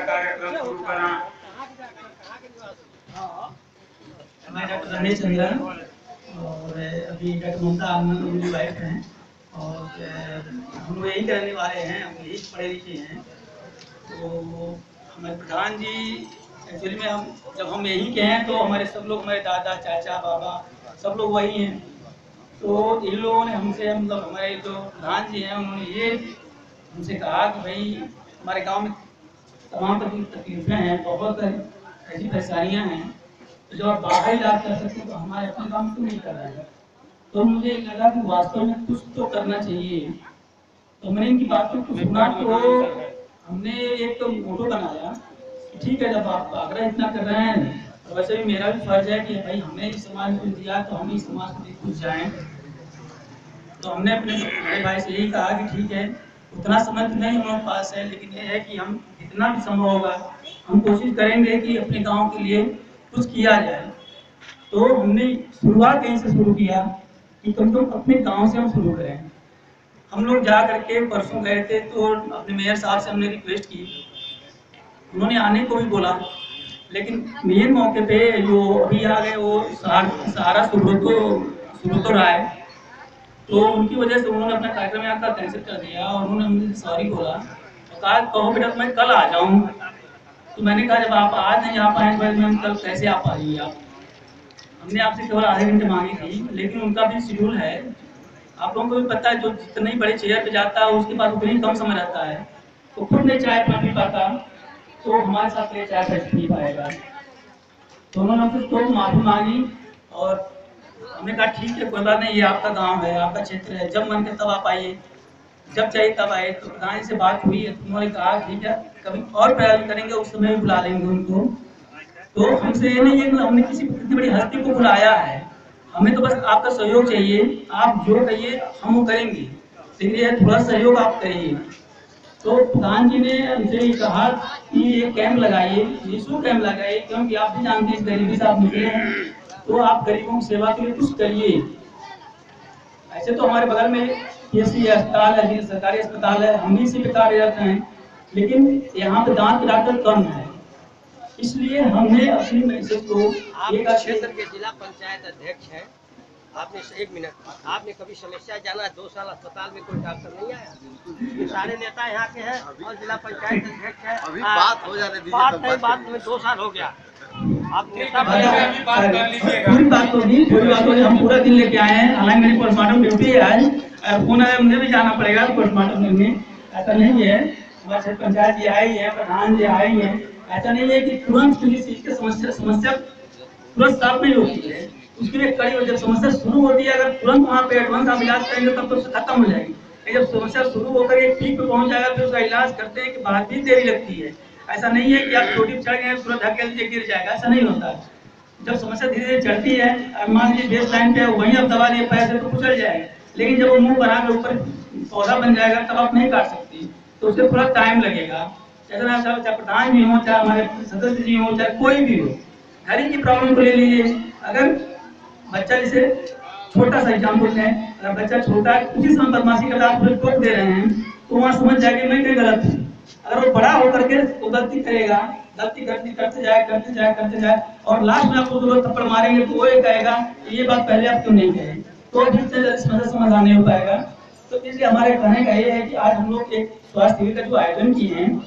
कार्यक्रम शुरू करा। मैं डॉक्टर रमेश चंद्रन और अभी डॉक्टर ममता मेरी वाइफ हैं और हम लोग यही करने वाले हैं, हम यही पढ़े लिखे हैं। तो हमारे प्रधान जी एक्चुअली में जब हम यहीं के हैं तो हमारे सब लोग, हमारे दादा चाचा बाबा सब लोग वही हैं। तो इन लोगों ने हमसे, मतलब हमारे जो प्रधान जी हैं उन्होंने ये हमसे कहा कि भाई हमारे गांव में तमाम तकलीफें हैं, बहुत ऐसी परेशानियां हैं, तो जब आप बाहर इलाज कर सकते तो हमारे अपने काम क्यों नहीं कर रहे हैं। तो मुझे लगा कि वास्तव में कुछ तो करना चाहिए। तो मैंने इनकी बातों को सुना तो हमने एक मोटो बनाया, ठीक है जब आप आग्रह इतना कर रहे हैं तो वैसे भी मेरा भी फर्ज है कि भाई हमने इस समाज को दिया तो हम इस समाज को कुछ जाएं। तो हमने अपने बड़े भाई से यही कहा कि ठीक है, उतना समय तो नहीं हमारे पास है, लेकिन ये है कि हम जितना भी संभव होगा हम कोशिश करेंगे कि अपने गांव के लिए कुछ किया जाए। तो हमने शुरुआत यहीं से शुरू किया कि कम से कम अपने गांव से हम शुरू करें। हम लोग जा करके परसों गए थे तो अपने मेयर साहब से हमने रिक्वेस्ट की, उन्होंने आने को भी बोला, लेकिन मेन मौके पे जो अभी आ गए वो सहारा सुब्रतो राय, तो उनकी वजह से उन्होंने अपना कार्यक्रम यहाँ का कैंसिल कर दिया और उन्होंने मुझे सॉरी बोला और कहा कहो बेटा मैं कल आ जाऊँ। तो मैंने कहा जब आप आज नहीं आ पाए तो मैम कल कैसे आ पाएंगे आप। हमने आपसे केवल आधे घंटे मांगी थी, लेकिन उनका भी शेड्यूल है, आप लोगों को भी पता है, जो जितनी बड़ी चेयर पे जाता है उसके पास उतनी कम समय रहता है, तो खुद नहीं चाय पी पाता तो हमारे साथ ले चाय पी पाएगा। तो उन्होंने हमसे तो माफी मांगी और हमने कहा ठीक है कोई बात नहीं, ये आपका गांव है, आपका क्षेत्र है, जब मन करे तब आप आइए, जब चाहिए तब आए। तो प्रधान से बात हुई है, उन्होंने कहा ठीक है कभी और प्रयास करेंगे, उस समय भी बुला लेंगे उनको। तो हमसे ये नहीं है कि हमने किसी इतनी बड़ी हस्ती को बुलाया है, हमें तो बस आपका सहयोग चाहिए, आप जो कहिए हम वो करेंगे, लेकिन ये थोड़ा सहयोग आप करिए। तो प्रधान जी ने हमसे कहा कि ये कैंप लगाइए, निःशुल्क कैंप लगाइए, क्योंकि आप भी जानते हैं गरीबी से आप निकले हैं, तो आप गरीबों की सेवा के लिए कुछ करिए। ऐसे तो हमारे बगल में पीएचसी अस्पताल है, सरकारी अस्पताल है, हम भी इसी पे कार्यरत हैं, लेकिन यहाँ पे दांत के डॉक्टर कम है, इसलिए हमने अपनी मैसेज को एक क्षेत्र के जिला पंचायत अध्यक्ष है, आपने 1 मिनट, आपने कभी समस्या जाना 2 साल अस्पताल में कोई डॉक्टर नहीं आया, ये सारे नेता यहाँ के हैं और जिला पंचायत अध्यक्ष है। अभी बात हो जाने दीजिए, बात में 2 साल हो गया, आप नेता पूरी बात होगी, हम पूरा दिन लेके आए हैं। हालांकि मेरी पोस्टमार्टम ड्यूटी है आज, फोन आया मुझे भी जाना पड़ेगा पोस्टमार्टम करने, ऐसा नहीं है। हमारे पंचायत जी आई है, प्रधान जी आई है, ऐसा नहीं है कि तुरंत किसी चीज की समस्या तुरंत सॉल्व नहीं होती है, उसके लिए कड़ी, जब समस्या शुरू होती है अगर तुरंत वहाँ पे एडवांस आप इलाज करेंगे तब तो खत्म हो जाएगी, जब समस्या शुरू होकर एक पीक पे पहुंच जाएगा फिर उसका इलाज करते हैं कि बाद भी देरी लगती है। ऐसा नहीं है कि आप छोटी चढ़ गए तुरंत धकेल दीजिए गिर जाएगा, ऐसा नहीं होता है। जब समस्या धीरे धीरे चढ़ती है, मान लीजिए बेस लाइन पे वहीं आप दबा दिए पैर से तो कुचल जाएगा, लेकिन जब वो मुंह बना के ऊपर पौधा बन जाएगा तब आप नहीं काट सकती, तो उससे थोड़ा टाइम लगेगा। चाहे प्रधान जी हो, चाहे हमारे सदस्य जी हो, चाहे कोई भी हो, घर की प्रॉब्लम को ले लीजिए। अगर बच्चा जैसे छोटा सा एग्जाम्पल है, अगर बच्चा छोटा है उसी समय बदमाशी करता आप टोक दे रहे हैं तो वहाँ समझ जाएगी मैं कहीं गलत हूँ। अगर वो बड़ा होकर के वो गलती करेगा, गलती करते जाए और लास्ट में आपको 2 थप्पड़ मारेंगे तो वो ये कहेगा ये बात पहले आप क्यों नहीं कहे, तो समाधान नहीं हो पाएगा। तो इसलिए हमारे कहने का ये है कि आज हम लोग एक स्वास्थ्य शिविर का जो आयोजन किए हैं,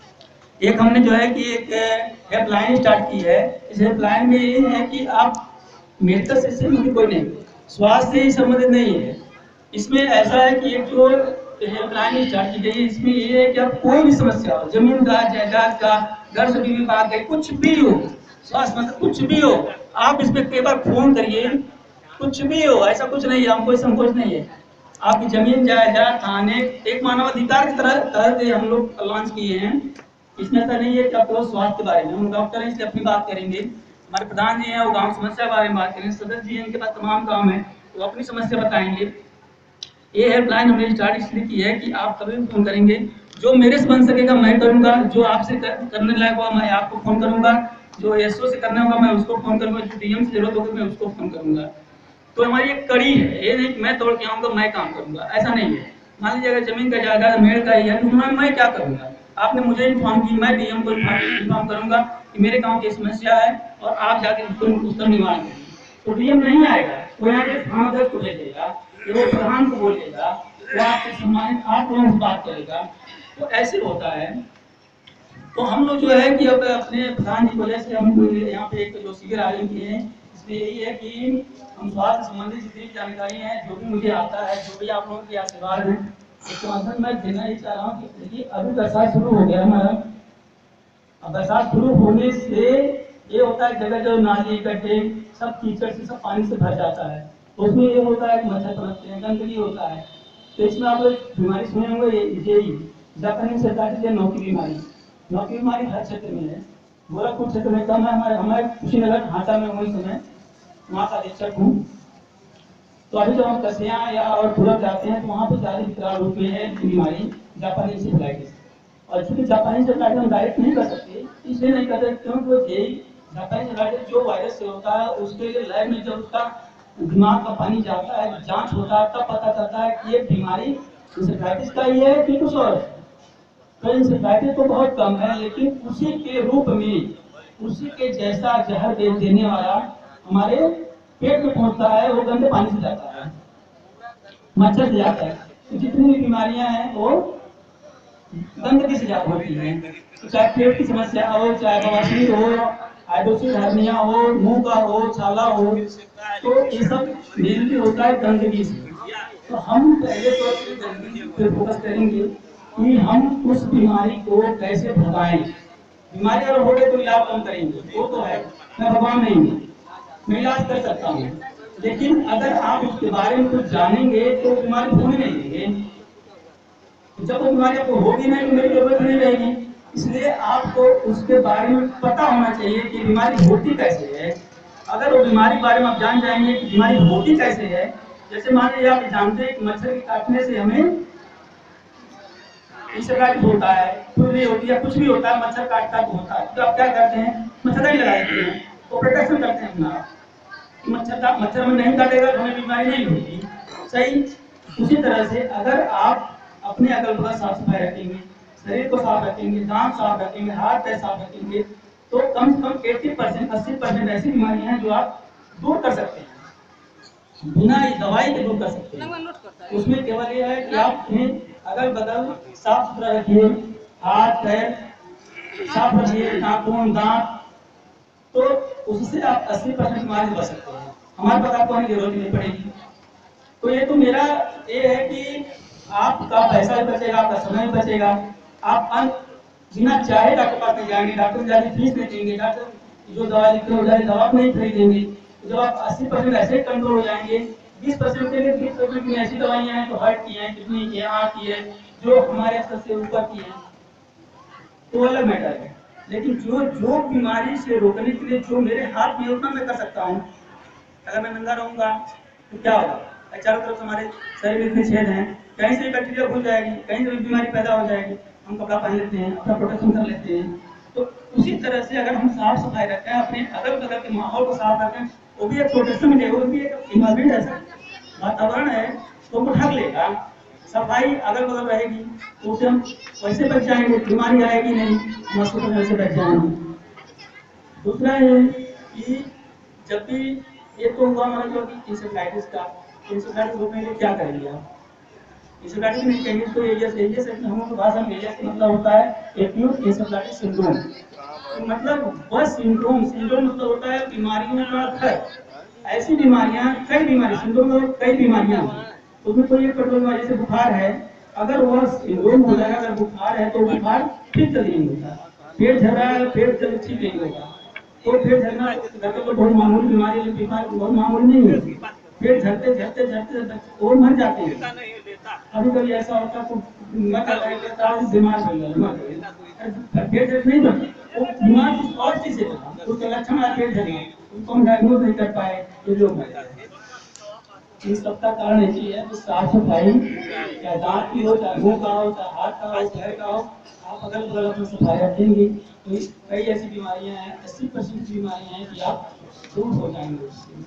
एक हमने जो है कि एक हेल्पलाइन स्टार्ट की है। इस हेल्पलाइन में ये है कि आप मेडिकल से संबंधित कोई नहीं, स्वास्थ्य से ही संबंधित नहीं है। इसमें ऐसा है कि एक जो हेल्पलाइन स्टार्ट की गई है, इसमें ये है कि आप कोई भी समस्या हो, जमीन का, जायदाद का, घर से भी विभाग का, कुछ भी हो, स्वास्थ्य मतलब कुछ भी हो, आप इस पे कई बार फोन करिए, कुछ भी हो, ऐसा कुछ नहीं है, हमको संकोच नहीं है। आपकी जमीन जायदाद थाने एक मानवाधिकार की तरह से हम लोग लॉन्च किए हैं। इसमें ऐसा नहीं है कि आप केवल स्वास्थ्य के बारे में, हम डॉक्टर हैं इसलिए अपनी बात करेंगे, हमारे प्रधान जी हैं वो गांव समस्या के बारे में बात करेंगे, सदस्य जी हैं इनके पास तमाम काम है वो अपनी समस्या बताएंगे। ये हेल्पलाइन हमने स्टार्ट इसलिए की है कि आप कभी भी फोन करेंगे, जो मेरे से बन सकेगा मैं करूंगा, जो आपसे करने लायक होगा मैं आपको फोन करूंगा, जो एसओ से करना होगा मैं उसको फोन करूंगा, जो डीएम से जरूरत होगी मैं उसको फोन करूंगा। तो हमारी एक कड़ी है, ये नहीं मैं तोड़ के आऊंगा मैं काम करूंगा, ऐसा नहीं है। मान लीजिए अगर जमीन का जायदाद मेरे का ही है तो मैं क्या करूंगा, आपने मुझे इन्फॉर्म की, मैं डीएम को इन्फॉर्म करूंगा कि मेरे गांव की समस्या है और आप जाके उसका निवारण करिए। तो डीएम नहीं आएगा, वो यहाँ के थानाध्यक्ष को भेजेगा, वो प्रधान को बोलेगा, वो आपके सम्मानित आप लोगों से बात करेगा। तो ऐसे होता है। तो हम लोग जो है कि अब अपने प्रधान जी की वजह से हम यहाँ पे एक जो शिविर आयोजन किए हैं, इसमें यही है कि हम स्वास्थ्य संबंधी जितनी भी जानकारी है, जो भी मुझे आता है, जो भी आप लोगों के आशीर्वाद है, उसके माध्यम मैं देना ही चाह रहा हूँ कि देखिए अभी बरसात शुरू हो गया हमारा। अब बरसात शुरू होने से ये होता है जगह जगह नाली गड्ढे सब कीचड़ से सब पानी से भर जाता है। तो उसमें ये होता है कि मच्छर पनपते हैं, गंदगी होता है। तो इसमें आप लोग बीमारी सुने होंगे, यही जापानी सरकार नौकी बीमारी। नौकी बीमारी हर क्षेत्र में है, गोरखपुर क्षेत्र में कम है, हमारे हमारे कुशीनगर ढांचा में वही समय वहाँ का अधीक्षक हूँ। तो अभी जब हम कसिया या और पूरब जाते हैं तो वहाँ पर ज्यादा विकराल रूप में है बीमारी जापानी इंसेफ्लाइटिस। और चूंकि जापानी इंसेफ्लाइटिस हम डायरेक्ट नहीं कर सकते, इसलिए नहीं कर सकते क्योंकि जापानी इंसेफ्लाइटिस जो वायरस से होता है, उसके लिए लैब में जब उसका दिमाग का पानी जाता है, जांच होता है, तब पता चलता है कि ये बीमारी इंसेफ्लाइटिस का ही है कि कुछ और। तो इंसेफ्लाइटिस तो बहुत कम है, लेकिन उसी के रूप में, उसी के जैसा जहर देने वाला हमारे पेट में पहुंचता है, वो गंदे पानी से जाता है, मच्छर से जाता है। तो जितनी भी बीमारियां हैं वो गंदगी से जाती होती हैं। तो चाहे पेट की समस्या हो, चाहे बवासीर हो, हाइड्रोसिल हर्निया हो, मुंह का हो, छाला हो, तो ये सब मेनली होता है गंदगी से। तो हम पहले तो गंदगी पे फोकस करेंगे कि हम उस बीमारी को कैसे भगाएं। बीमारी अगर हो गई तो इलाज कम करेंगे, वो तो है, मैं भगवान नहीं हूँ, मैं इलाज कर सकता हूँ। लेकिन अगर आप उसके बारे में कुछ जानेंगे तो बीमारी होने नहीं देंगे। जब वो बीमारी आपको होगी नहीं तो मेरी जरूरत नहीं रहेगी। इसलिए आपको उसके बारे में पता होना चाहिए कि बीमारी होती कैसे है। अगर वो बीमारी बारे में आप जान जाएंगे कि बीमारी होती कैसे है, जैसे मान लीजिए आप जानते हैं कि मच्छर के काटने से हमें इंसेफ्लाइटिस होता है, खुजली होती है, कुछ भी होता है, मच्छर काटता तो होता है, तो आप क्या करते हैं, मच्छरदानी लगा देते हैं, तो प्रोटेक्शन करते हैं अपना। मच्छर में नहीं काटेगा तो हमें बीमारी नहीं होगी। सही उसी तरह से अगर आप अपने अगल बगल साफ सफाई रखेंगे, शरीर को साफ रखेंगे, दांत साफ रखेंगे, हाथ पैर साफ रखेंगे, तो कम से कम 80% 80% ऐसी बीमारियां हैं जो आप दूर कर सकते हैं, बिना दवाई के दूर कर सकते हैं। उसमें केवल यह है कि आप अपने अगल बगल साफ सुथरा रखिए, हाथ पैर साफ रखिए, नाखून दांत, तो उससे आप 80% बीमारी से बच सकते हैं। हमारे पास आपको आने की जरूरत नहीं पड़ेगी। तो ये तो मेरा ये है कि आपका पैसा भी बचेगा, आपका समय भी बचेगा। आप बिना चाहे डॉक्टर पास नहीं जाएंगे, डॉक्टर ज्यादा फीस नहीं देंगे, डॉक्टर जो दवा लिखते हो जाए दवा नहीं खरीदेंगे। जब आप 80% ऐसे कंट्रोल हो जाएंगे, 20% के लिए 20% में ऐसी दवाइयां हैं तो हार्ट की हैं, किडनी की है, आँख की है, जो हमारे स्तर से ऊपर की है, तो अलग मैटर है। लेकिन जो बीमारी से रोकने के लिए जो मेरे हाथ में उतना मैं कर सकता हूँ। अगर मैं नंगा रहूंगा तो क्या होगा, चारों तरफ हमारे शरीर में इतने छेद हैं, कहीं से भी बैक्टीरिया घुस जाएगी, कहीं से भी बीमारी पैदा हो जाएगी। हम कपड़ा पहन लेते हैं, अपना प्रोटेक्शन कर लेते हैं। तो उसी तरह से अगर हम साफ सफाई रखें, अपने अगल बगल के माहौल को साफ रखें, वो भी एक प्रोटेक्शन है, वो भी एक इन्वायरमेंट है, वातावरण है, तो वो ढक लेगा। सफाई अगल बगल रहेगी तो उसे हम वैसे बच जाएंगे, बीमारी आएगी नहीं, मौसम वैसे बच जाएंगे। दूसरा है कि जब भी ये तो हुआ हमारा जो इंसेफ्लाइटिस का, इंसेफ्लाइटिस रोकने के लिए क्या करेंगे आप? इंसेफ्लाइटिस नहीं कहेंगे तो एईएस हम लोग की भाषा में एईएस का मतलब होता है एक्यूट इंसेफ्लाइटिस सिंड्रोम। तो मतलब वह सिंड्रोम मतलब होता है बीमारियों का घर। ऐसी बीमारियां, कई बीमारी सिंड्रोम में कई बीमारियां हैं, उसमें कोई एक कंट्रोल बीमारी जैसे बुखार है, अगर वह सिंड्रोम हो जाएगा, अगर बुखार है तो बुखार ठीक जल्दी नहीं होता, पेट झड़ रहा है पेट जल्दी ठीक नहीं होगा, तो पेट झड़ना तो बहुत मामूली बीमारी है, बीमारी बहुत मामूली नहीं है। पेट झड़ते झड़ते झड़ते वो मर जाते हैं। कभी कभी ऐसा होता है तो मर जाता है, बीमार हो गया, पेट झड़ नहीं बना, वो बीमार कुछ और चीज से बना, उसका लक्षण है पेट झड़ना, उसको हम डायग्नोज नहीं कर पाए, ये लोग मर जाते हैं। इन सबका कारण यही है कि साफ सफाई, चाहे दांत की हो, चाहे मुंह का हो, चाहे हाथ का हो, पैर का हो, आप अगर बगल अपनी सफाई रखेंगे तो कई ऐसी बीमारियां हैं, 80% बीमारियां हैं कि आप दूर हो जाएंगे उससे।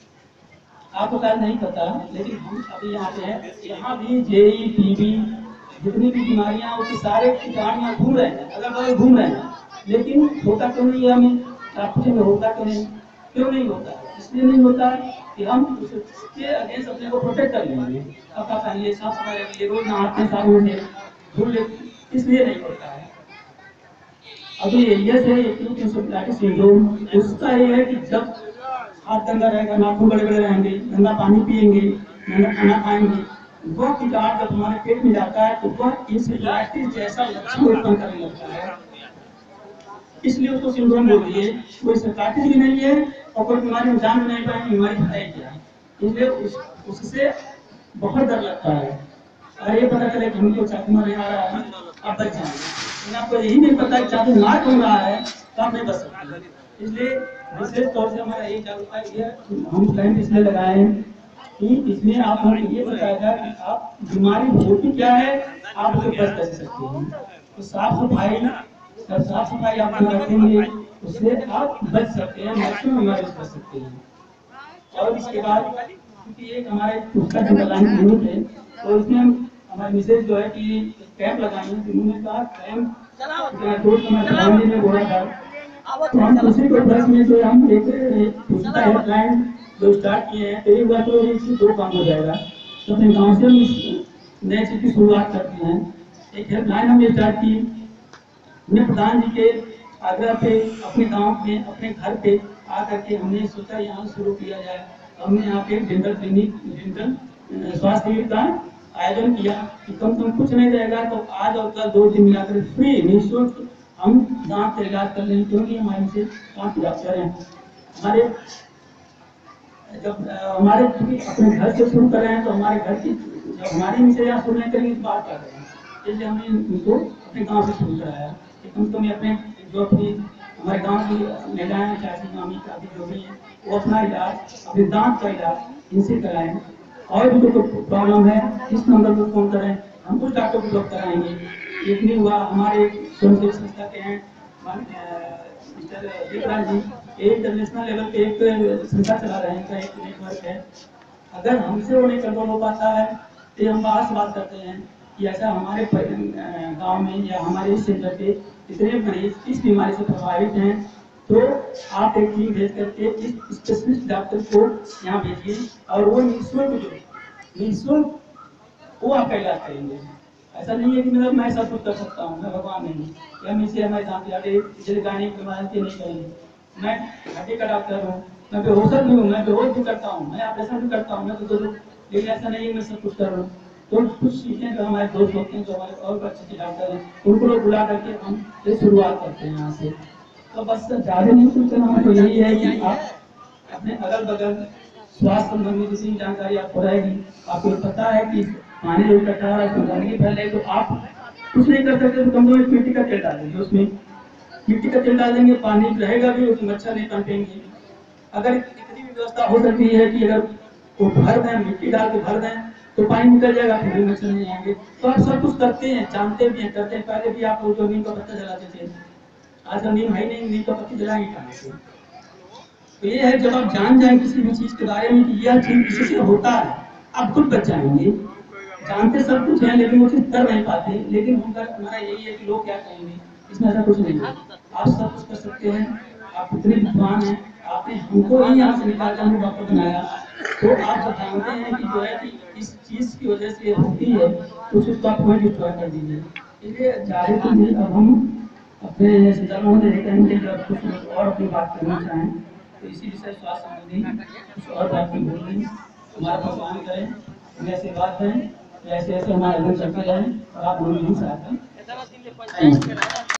आपको शायद नहीं पता, लेकिन हम अभी यहाँ पे हैं, यहाँ भी जेई टीबी जितनी भी बीमारियां उसके सारे कीटाणु यहाँ घूम रहे हैं, अगल बगल घूम रहे हैं, लेकिन होता क्यों नहीं है हमें ट्रैफिक में? होता क्यों नहीं होता है? इसलिए नहीं होता कि हम उसके अगेंस्ट अपने को प्रोटेक्ट कर लेंगे, कपड़ा पहनिए, साफ सफाई रखिए, रोज नहाते हैं साबुन से, धुल लेते, इसलिए नहीं होता है। अभी एलियस है इंसेफेलाइटिस सिंड्रोम, उसका ये है कि जब हाथ गंदा रहेगा, नाखून बड़े बड़े रहेंगे, गंदा पानी पिएंगे, गंदा खाना खाएंगे, वह कीटाणु जब हमारे पेट में जाता है तो वह इंसेफेलाइटिस जैसा लक्षण उत्पन्न करने लगता है, इसलिए उसको सिंड्रोम बोल दिए। वो इंसेफेलाइटिस भी नहीं है और कोई बीमारी हम जान नहीं पाएंगे बीमारी है क्या, इसलिए उससे बहुत डर लगता है। अगर ये पता चले कि हमको चाकू मारने आ रहा है आप बच जाएंगे, लेकिन आपको यही नहीं पता कि चाकू मार कौन रहा है तो आप नहीं बच सकते। इसलिए विशेष तौर से हमारा यही जागरूकता है, हम प्लान इसलिए लगाए हैं कि इसमें आप हमको ये बताएगा कि आप बीमारी होती क्या है, आप उसे बच कैसे सकते हैं। तो साफ सफाई आप रखेंगे उससे आप बच सकते हैं, मैक्सिमम बीमारी से बच सकते हैं। और इसके बाद क्योंकि एक हमारे उसका जो लगाने की थे तो उसमें हमारे मिसेज जो है कि कैंप लगाए हैं, उन्होंने कहा कैंप में बोला था, तो हम उसी को बस में जो हम एक हेल्पलाइन जो स्टार्ट किए हैं, तो एक बार तो इससे 2 काम हो जाएगा। तो अपने गाँव से हम नए चीज की शुरुआत करते हैं। एक हेल्पलाइन हमने स्टार्ट की, हमने प्रधान जी के आग्रह पे अपने गांव में अपने घर पे आकर के हमने सोचा यहाँ शुरू किया जाए। हमने यहाँ पे डेंटल क्लिनिक, डेंटल स्वास्थ्य शिविर का आयोजन किया कि कम से कम कुछ नहीं रहेगा तो आज और कल 2 दिन मिलाकर फ्री निःशुल्क हम दांत का इलाज कर लेंगे, क्योंकि हमारे से दांत डॉक्टर हैं। हमारे जब हमारे अपने घर से शुरू कर रहे हैं तो हमारे घर की जब हमारी से यहाँ शुरू नहीं करेंगे इस बात कर रहे हैं, इसलिए हमने उनको अपने गाँव से शुरू कराया कि कम से कम अपने जो अपनी हमारे गांव की महिलाएं, चाची, मामी, चाची जो भी हैं वो अपना इलाज, अपने दांत का इलाज इनसे कराएं। और भी कोई प्रॉब्लम है इस नंबर पर फोन करें, हम कुछ डॉक्टर को उपलब्ध कराएंगे। एक नहीं हुआ, हमारे स्वयंसेवी संस्था के हैं mister Vikrant ji, international level पे एक संस्था चला रहे हैं, एक नेटवर्क है। अगर हमसे वो नहीं कंट्रोल हो पाता है तो हम बाहर से बात करते हैं कि ऐसा हमारे गांव में या हमारे इस सेंटर पे इतने मरीज इस बीमारी से प्रभावित हैं, तो आप एक टीम भेज करके इस स्पेशलिस्ट डॉक्टर को यहाँ भेजिए और वो निःशुल्क वो आपका इलाज करेंगे। ऐसा नहीं है कि मतलब मैं सब कुछ कर सकता हूँ, मैं भगवान नहीं हूँ, या मुझसे हमारे दांत गाने की बीमारी नहीं करेंगे। मैं हड्डी का डॉक्टर हूँ, मैं बेहोश भी हूँ, मैं बेहोश भी करता हूँ, मैं ऑपरेशन भी करता हूँ, मैं तो लेकिन ऐसा नहीं है मैं सब कुछ कर रहा हूँ। तो कुछ चीजें जो हमारे दोस्त होते हैं, जो हमारे और अच्छे डॉक्टर हैं, उनको लोग बुला करके हम ये शुरुआत करते हैं यहाँ से। तो बस ज्यादा नहीं कुछ करना, तो यही है कि आप अपने अगल बगल स्वास्थ्य संबंधी जितनी जानकारी आपको रहेगी, आपको पता है कि पानी जो इकट्ठा हो रहा है उसमें गंदगी फैल रही है, तो आप कुछ नहीं कर सकते, तो कम से कम मिट्टी का तेल डाल देंगे, उसमें मिट्टी का तेल डाल देंगे, पानी रहेगा भी, उसमें मच्छर नहीं पनपेंगे। अगर इतनी भी व्यवस्था हो सकती है कि अगर वो भर दें, मिट्टी डाल के भर दें तो पानी निकल जाएगा, फिर भी मच्छर नहीं आएंगे। तो आप सब कुछ करते हैं, जानते भी हैं, करते हैं। पहले भी आप लोग जो नीम का पत्ता जलाते थे, आज नीम है नहीं, नीम का पत्ती जलाएंगे कहाँ से? तो ये है जब आप जान जाए किसी भी चीज के बारे में कि यह चीज इससे होता है, आप खुद बच जाएंगे। जानते सब कुछ है लेकिन वो चीज कर नहीं पाते, लेकिन हमारा यही है कि लोग क्या कहेंगे, इसमें ऐसा कुछ नहीं है। आप सब कुछ कर सकते हैं, आप इतने विद्वान हैं, आपने हमको ही यहाँ से निकाल कर हमें डॉक्टर बनाया, तो आप जब जानते हैं कि जो है कि इस चीज की वजह से होती है तो उसको आप वही डिस्ट्रॉय कर दीजिए। इसलिए जाहिर तो नहीं, अब हम अपने संचालकों से कहेंगे जब कुछ और अपनी बात करना चाहें तो इसी विषय स्वास्थ्य संबंधी कुछ और बात की बोलें, हमारा भगवान करें, हमें ऐसे बात है, ऐसे ऐसे हमारे चलते रहें और आप लोग भी साथ हैं।